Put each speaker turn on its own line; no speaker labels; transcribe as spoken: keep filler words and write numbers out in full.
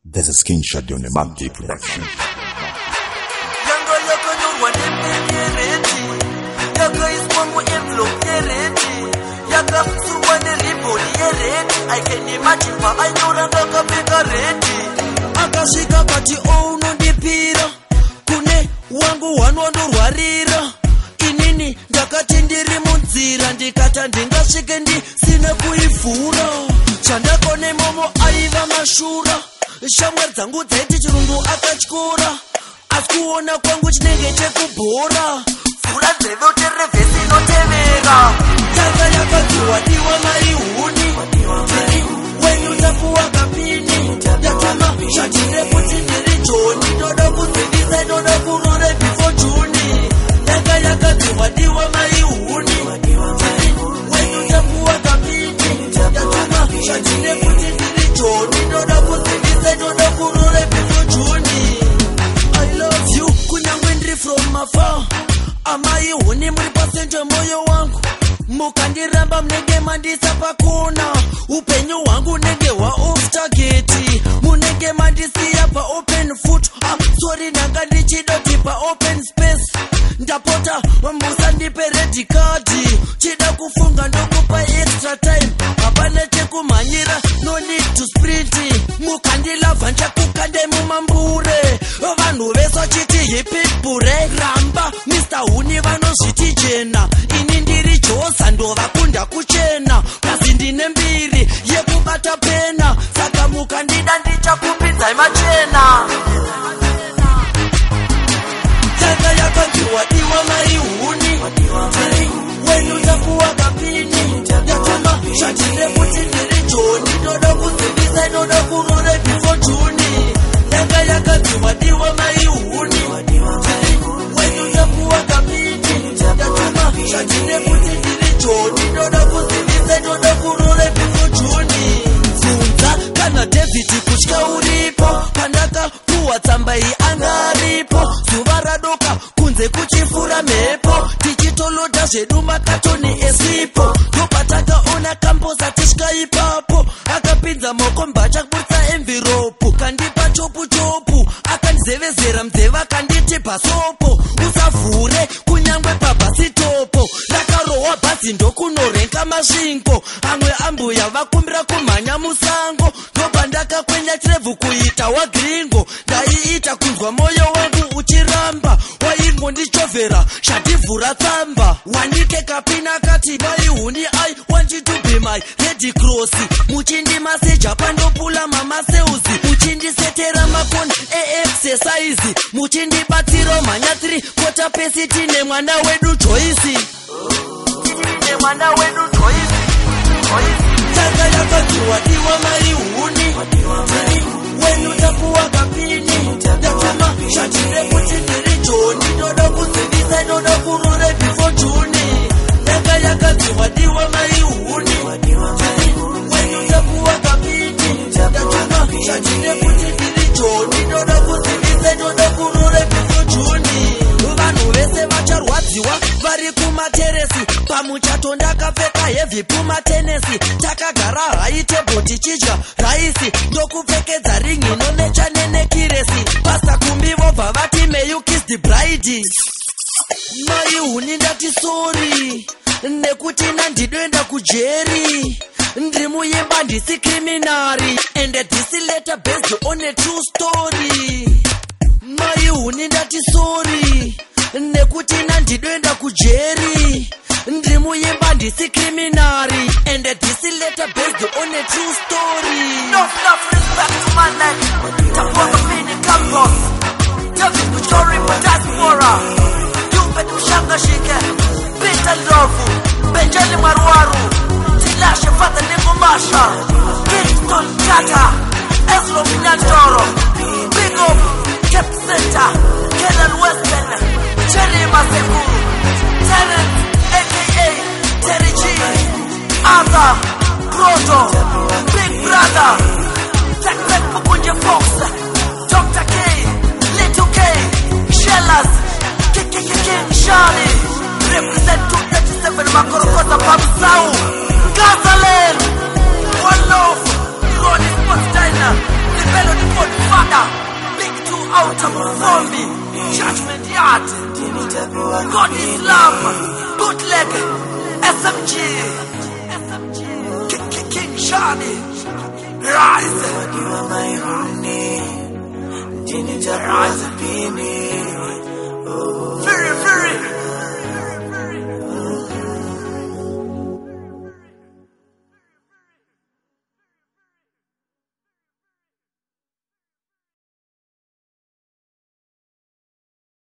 There's a screenshot on the Monday production.
Yanga yaka no one ready. Yaka is one envelope ready. Yaka suwane riboli ready. I can imagine pa I know ranga peka ready. Akashika pati oh no dipira. Kune wangu wanondo rwarira. Inini ndakati ndiri munzira ndikata ndingasvike ndisina kuivhura. Chandakone momo aiva mashura. Shamwari dzangu dzaiti chirungu akatyora. Asi kuona kwangu chinenge chekubhora. Vhura nzeve uterere vhesi inotevera. Yanga yakadziwa diwa maihuni. When utapuwa kapini. Yatama shatire kuti ndiri Joni. Ndoda kuzivisa ndoda kurore before Juni. Yanga yakadziwa diwa maihuni. When utapuwa kapini. Yatama shatire kuti ndiri Joni. Ndoda kuzivisa ndoda kurore before Juni. I love you kunyangwe ndiri from afar. Amai huni muri pasente moyo wangu. Mukandiramba mnenge mandisa pakona. Upenyu wangu nenge wa off target. Munenge mandisiya pa open foot. I'm sorry nanga ndichidoti pa open space. Ndapota mbusa ndipe red card. Chida kufunga ndokupa extra time. Hapana chekumanyira no need to sprint. Mukandilava nchakukande mumambure. Vanhu veso chiti hipipure. Ramba Mister Huni vanozviti jena. Ini ndiri Josa ndovakunda kuchena. Kasi ndine mbiri yekubata pena. Saka mukandida ndichakupidzai machena. Yanga yakadziwa diwa maihuni. When utapuwa kapini. Yatuma shatire kuti ndiri Joni. Ndoda kuzivisa ndoda kurore before Juni. Yanga yakadziwa diwa maihuni. When utapuwa kapini. Yatuma shatire kuti ndiri Joni. Ndoda kuzivisa ndoda kurore before Juni. Funza kana David kutya uripo. Pandakapuwa tsamba iyi angaripo. Zuva radoka kunze kuchifura mhepo. Tichitoloda zvedu makatoni esipo. Ndopatakaona kamboza tisvika ipapo. Akapinza mokomba achakuputsa envelope. Kandipa chopu chopu. Akandizevezera mzeve akanditi pasopo. Usavhure kunyangwe pabhasitopo. Rakarohwa bhazi ndokunorenga masvingo. Amwe ambuya vakumbira kumhanya musango. Ndopandakakwenya chirebvu kuita wagringo. Ndaiita kunzwa moyo wangu uchiramba. Waingondichovhera shativhura tsamba. Wanike kapina kati maihuni I want you to be my Red Cross. Muchindimaseja pandopula mamaseuzi. Muchindisetera makoni e-exercise. Muchindibatsiro mhanya three quarter pesi tine mwana wedu Joyce. Tine mwana wedu Joyce. Yanga yakadziwa diwa maihuni. When utapuwa kapini. Yatama shatire kuti ndiri Joni. Ndoda kuzivisa ndoda kurore before Juni. Yanga yakadziwa diwa maihuni. When utapuwa kapini. Yatama shatire kuti ndiri Joni. Ndoda kuzivisa ndoda kurore before Juni. Vanhu vese vacharwadziwa vari kumateresi. Pamuchato ndakapfeka heavy pumatenesi. Takagara high table tichidya raisi. Ndokupfekedza ringi inonecha nenekiresi. Pasta kumbi vobva vati may you kiss the bride. Maihuni ndati sorry. Nekuti nandidoenda kujeri. Ndiri muyimba ndisi criminary. And this letter based on a true story. Maihuni ndati sorry. Nekuti nandidoenda kujeri. Ndiri muyimba ndisi criminary. And this letter based on a true story. No love, respect to my life. Taponga fini campus. David Kuchori for diaspora. Yumbe tushanga shike. Peter Ndovu. Benjali Marwaru. Tilashe Fata Nikumasha. Kingston Kata. Eslo Minyantoro. Big up. Cape Center. Kenan Western. Cherry Masekuru. Terence. A K A. Terry G. Arthur. Proto. Big Brother. Jack Jack Pukunje Fox. Doctor K. Little K. Shellas. King King King Charlie. Represent two thirty-seven Makorokota Pamsau. Gazaland. One love. Ronnie Sports Diner. The Melody Fort Mufombi, Judgment Yard, God Islam, Bootleg, S M G, King Shani, Rise, Rise,